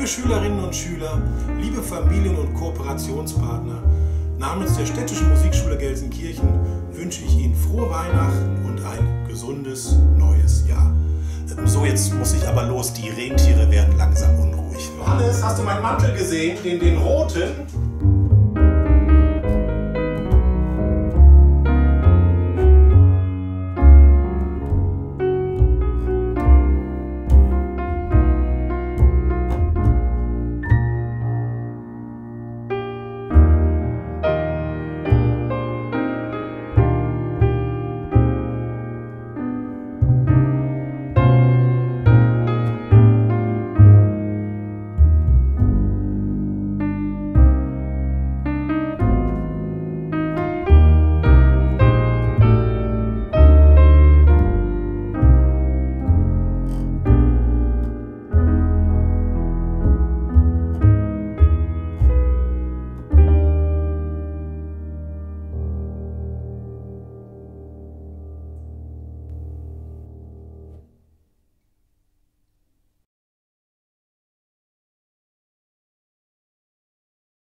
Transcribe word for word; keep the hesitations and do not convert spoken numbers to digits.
Schülerinnen und Schüler, liebe Familien und Kooperationspartner, namens der Städtischen Musikschule Gelsenkirchen wünsche ich Ihnen frohe Weihnachten und ein gesundes neues Jahr. So, jetzt muss ich aber los, die Rentiere werden langsam unruhig. Johannes, hast du meinen Mantel gesehen, den, den roten?